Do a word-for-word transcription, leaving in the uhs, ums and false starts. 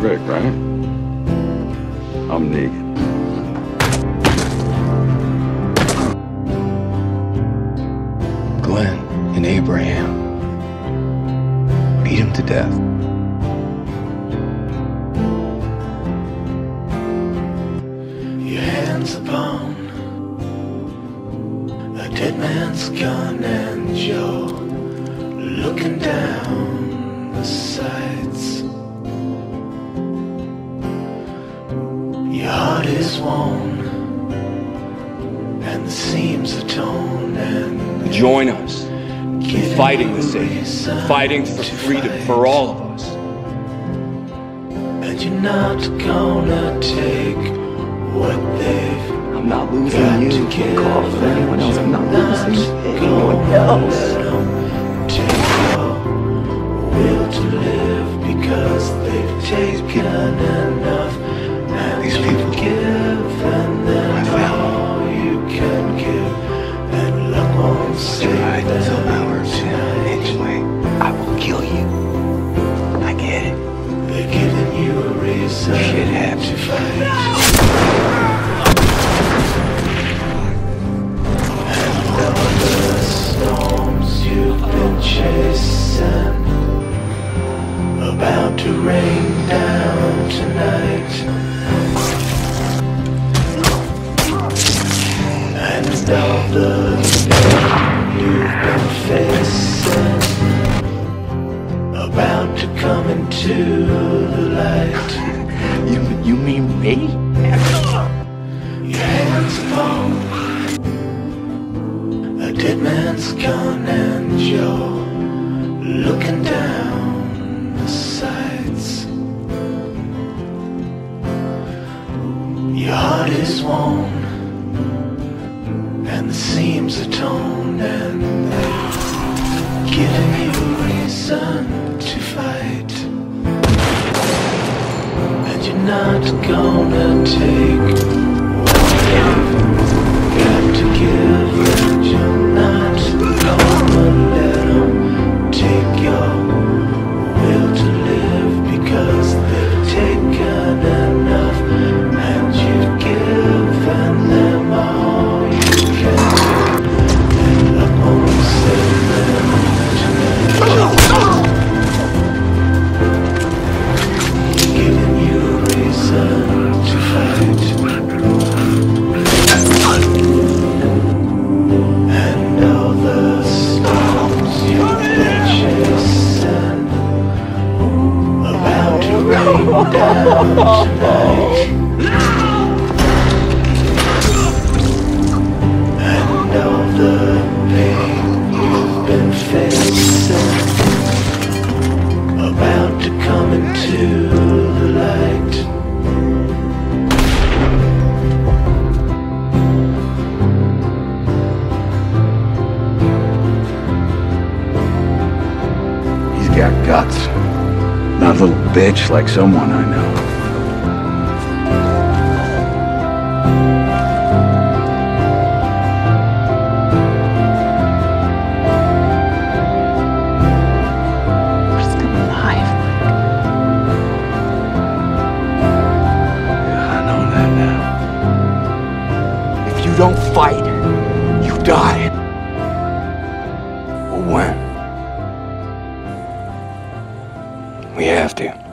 Rick, right? I'm Negan. Glenn and Abraham beat him to death. Your hands upon a dead man's gun and you're looking down the sights. Your heart is worn and the seams are torn and join us in fighting the Satan, fighting for freedom for all of us. And you're not gonna take what they've I'm not losing got you to to give. a call for anyone else. I'm not losing anyone Gonna else. let 'em take your will to live because they've taken enough. And These people, given them my family, all you can give, and luck won't save tried them so hours tonight. anyway. I will kill you. I get it. They're giving you a reason Shit happens. to fight. And all the storms you've been chasing about to rain down tonight. And all the pain you've been facing about to come into the light. You, you mean me? Your hands upon a dead man's gun and you're looking down the sights. Your heart is worn and the seams are torn and they're giving you a reason to fight. And you're not gonna take what they've got to give. And you're not gonna let them take your will to live because they've taken enough. And you've given them all you can give, and luck won't save them tonight. Giving you a reason to fight. And all the storms you've been chasing about to rain down tonight. And all the pain you've been facing about to come into the light. He's got guts. Not a little bitch like someone I know. You don't fight, you die. Well, when? We have to.